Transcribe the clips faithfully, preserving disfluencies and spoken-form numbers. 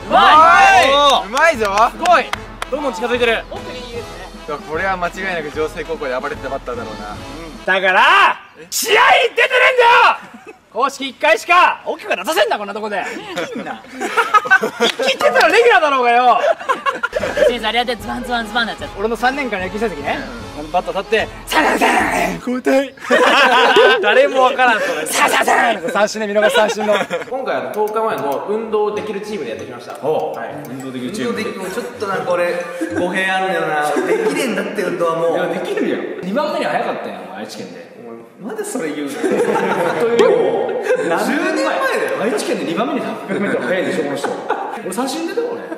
まい。 うまいぞ。 すごい。どんどん近づいてる。奥にいいですね。 これは間違いなく城西高校で暴れてたバッターだろうな。 だから試合に出てねえんだよ。公式いっかいしか大きく出させんだこんなとこで。いいな。生きてたらレギュラーだろうがよ。 先生あれやってズバンズバンズバンになっちゃって。 俺のさんねんかんの野球成績ね、このバット立ってサラサラ交代。誰もわからんそれ。サラサラ三振で見逃し三振の。今回はとおかまえの運動できるチームでやってきました。はい、運動できるチーム。 運動できるちょっとなんか俺語弊あるんだよな。できれんだって運動はもう。 いやできるよ。にばんめには早かったよ愛知県で。 まだそれ言うの。 という何年前だよ。愛知県でにばんめにはっぴゃくメートル速いでしょこの人。俺三振出た俺。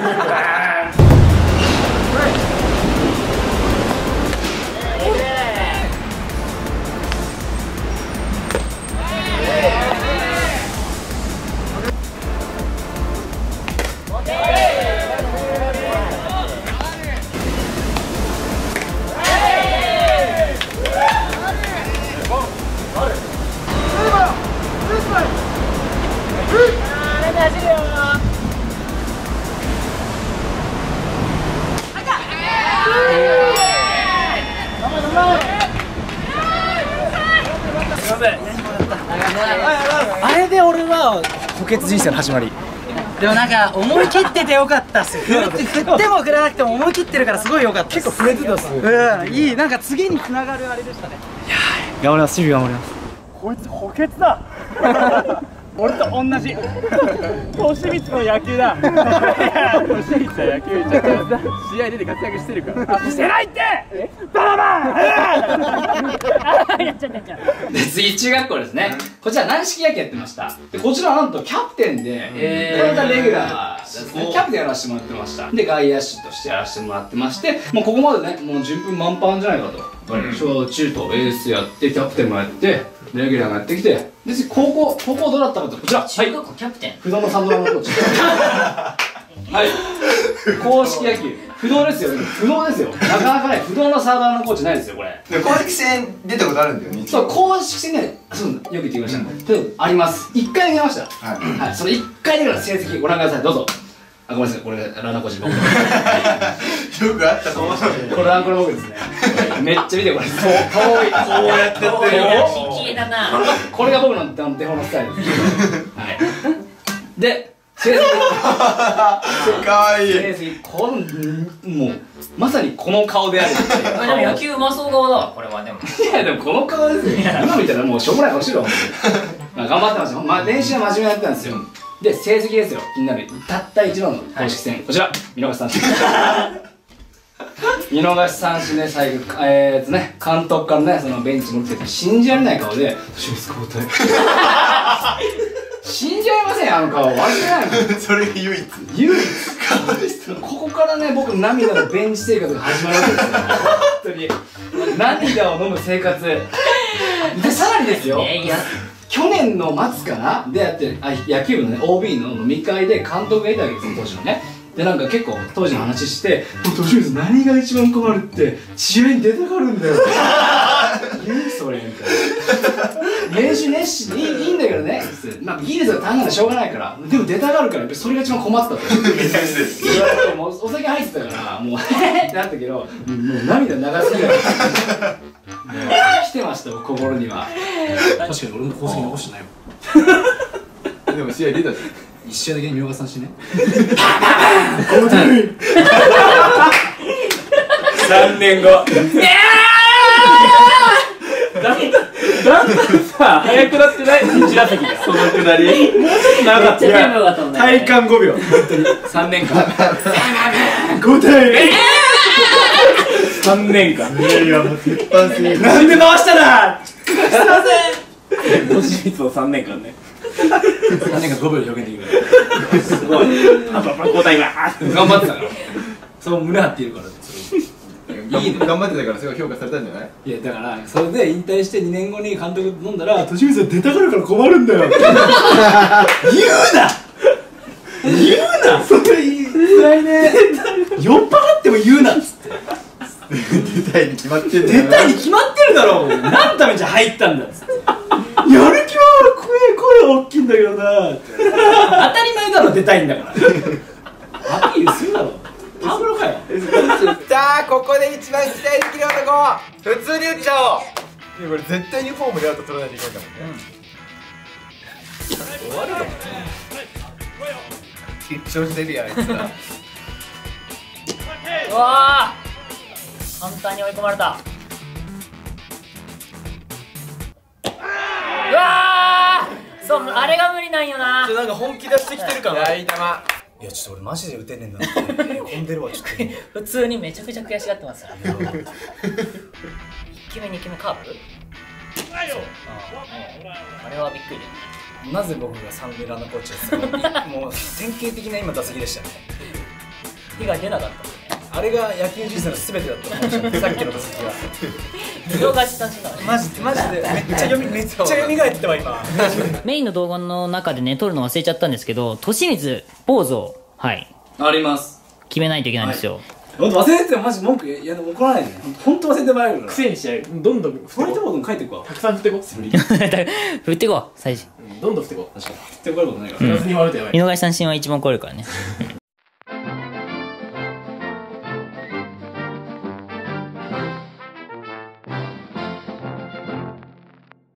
あれで俺は補欠人生の始まり。 でもなんか思い切っててよかったっす。振って振っても振らなくても思い切ってるからすごいよかった。 結構触れてたっす。 うん、いい。なんか次に繋がるあれでしたね。 いやー頑張ります。日々頑張ります。こいつ補欠だ。俺と同じ都市立の野球だ。都市立は野球めちゃくちゃ試合出て活躍してるから。してないって。バラバン。 やっちゃったやっちゃった。 で次中学校ですね。こちら軟式野球やってました。でこちらなんとキャプテンで、これがレギュラーですね。キャプテンやらせてもらってました。で外野手としてやらせてもらってまして、もうここまでねもう順風満帆じゃないかと。小中とエースやってキャプテンもやってレギュラーもやってきて、で高校高校どうだったかとこちら。 中学校キャプテン。 不動のサンドラのコーチ。はい。公式野球不動ですよ。不動ですよ。なかなかね不動のサーバーのコーチないですよこれ。 公式戦出たことあるんだよね。 そう公式戦ね、そうよく言ってきました。あります。いっかい出ました。はい。そのいっかい出た成績ご覧ください。どうぞ。あ、ごめんなさい、これラナコジ僕。よくあったと思う。 これラナコの僕ですね。めっちゃ見てこれ。そうかわいい。こうやってってよ。 綺麗だな。 これが僕の手本のスタイルです。はい。で成績。 かわいい。 成績このもうまさにこの顔である。 でも野球うまそう顔だわこれはでも。 いやでもこの顔ですよ。今見たらもうしょうもない顔してるわ。頑張ってました。まあ練習は真面目にやってたんですよ。で成績ですよ。気になるたった一度の公式戦、こちら見逃し三振。見逃し三振で最後えーっとね監督からねそのベンチに来てて信じられない顔で「清水交代」信じられませんあの顔忘れないの。 それが唯一唯一ここからね僕の涙のベンチ生活が始まるわけですよ。本当に涙を飲む生活でさらにですよ。去年の末かなでやってあ野球部のね オービー の飲み会で監督がいたわけですよ当時のね。でなんか結構当時の話して「もう清水何が一番困るって試合に出たがるんだよ」何それみたいな。練習熱心でいいいいんだけどねまあいいですよ単ならしょうがないからでも出たがるからやっぱりそれが一番困ったと。もうお酒入ってたからもうへへってなったけどもう涙流すぐらい来てましたよ心には。確かに俺も功績残してないもん。 でも試合出たじゃん。 一試合だけに見逃さんしね。 さんねんご。だんだんさ速くなってないいち打席がそのくだりもうちょっと長かった。体感ごびょう本当にさんねんかん交代さんねんかん。いやいやもう鉄板すぎる。なんで回したらすいません。都市立のさんねんかんねさんねんかんごびょうで表現できる。すごいパパパ交代が頑張ってたからそう胸張っているからいい頑張ってたからすごい評価されたんじゃない？ いやだからそれで引退してにねんごに監督飲んだら「利光さん出たがるから困るんだよ」言うな言うなそれ言いないね。酔っ払っても言うなっつって出たいに決まってんだよ。 出たいに決まってるだろう。何のためじゃ入ったんだっつってやる気は声声大きいんだけどな当たり前だろ。 は出たいんだからアピールするだろパブロかよさあここで一番期待できる男普通に打っちゃおう。いやこれ絶対にフォームでアウト取らないといけないからね。終わるの緊張してるやんあいつらうわー簡単に追い込まれた。うわーそうあれが無理なんよな。 なんか本気出してきてるか大球。 いやちょっと俺マジで打てねえんだなってへこんでるわちょっと普通にめちゃくちゃ悔しがってますからいっきゅうめにきゅうめカーブあれはびっくり。 なぜ僕が三塁ランナーコーチですか。もう典型的な今打席でしたね。 火が出なかったもんね。 あれが野球人生の全てだったかもしれない。さっきの打席は見逃し三振だね。 マジでマジでめっちゃ読みめっちゃ蘇ってわ今メインの動画の中でね撮るの忘れちゃったんですけど、利光ポーズをはいあります決めないといけないんですよ。 ほんと忘れててもマジ文句いや怒らないでね。ほんと忘れてまいるから癖にしちゃう。どんどんフライトボードに書いてくわ。 たくさん振ってこ振振ってこう最初。 どんどん振ってこ確かに振ってこることないから振らずに割るとやばい。 見逃し三振は一番超えるからね